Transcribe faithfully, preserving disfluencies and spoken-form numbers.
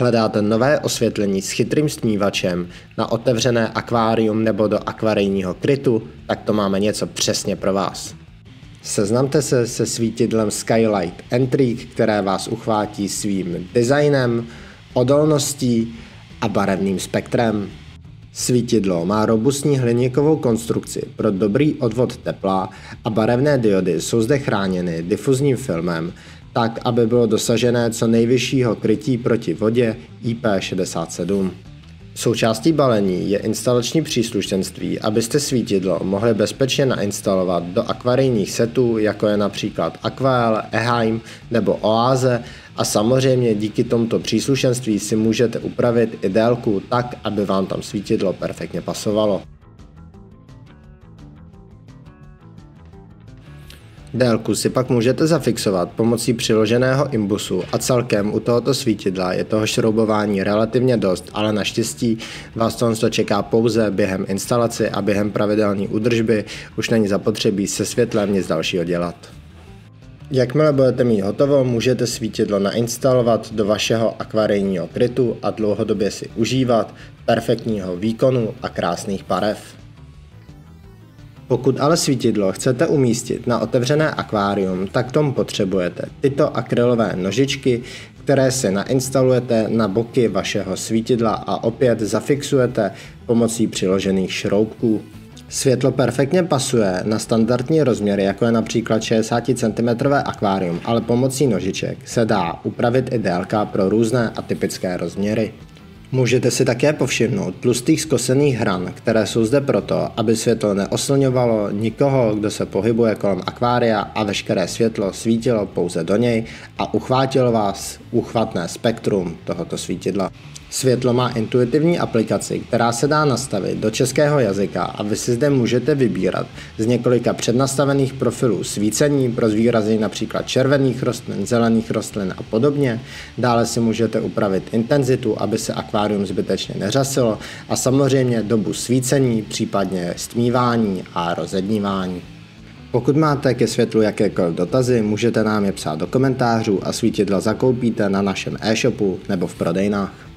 Hledáte nové osvětlení s chytrým stmívačem na otevřené akvárium nebo do akvarijního krytu? Tak to máme něco přesně pro vás. Seznamte se se svítidlem Skylight Intrigue, které vás uchvátí svým designem, odolností a barevným spektrem. Svítidlo má robustní hliníkovou konstrukci pro dobrý odvod tepla a barevné diody jsou zde chráněny difuzním filmem, tak aby bylo dosažené co nejvyššího krytí proti vodě I P šedesát sedm. Součástí balení je instalační příslušenství, abyste svítidlo mohli bezpečně nainstalovat do akvarijních setů, jako je například Aquael, Eheim nebo Oase, a samozřejmě díky tomuto příslušenství si můžete upravit i délku tak, aby vám tam svítidlo perfektně pasovalo. Délku si pak můžete zafixovat pomocí přiloženého imbusu a celkem u tohoto svítidla je toho šroubování relativně dost, ale naštěstí vás to čeká pouze během instalace a během pravidelné údržby už není zapotřebí se světlem nic dalšího dělat. Jakmile budete mít hotovo, můžete svítidlo nainstalovat do vašeho akvarijního krytu a dlouhodobě si užívat perfektního výkonu a krásných barev. Pokud ale svítidlo chcete umístit na otevřené akvárium, tak k tomu potřebujete tyto akrylové nožičky, které si nainstalujete na boky vašeho svítidla a opět zafixujete pomocí přiložených šroubků. Světlo perfektně pasuje na standardní rozměry, jako je například šedesát centimetrů akvárium, ale pomocí nožiček se dá upravit i délka pro různé atypické rozměry. Můžete si také povšimnout tlustých skosených hran, které jsou zde proto, aby světlo neoslňovalo nikoho, kdo se pohybuje kolem akvária, a veškeré světlo svítilo pouze do něj a uchvátilo vás uchvatné spektrum tohoto svítidla. Světlo má intuitivní aplikaci, která se dá nastavit do českého jazyka a vy si zde můžete vybírat z několika přednastavených profilů svícení pro zvýraznění například červených rostlin, zelených rostlin a podobně. Dále si můžete upravit intenzitu, aby se akvárium zbytečně neřasilo, a samozřejmě dobu svícení, případně stmívání a rozednívání. Pokud máte ke světlu jakékoliv dotazy, můžete nám je psát do komentářů a svítidla zakoupíte na našem e-shopu nebo v prodejnách.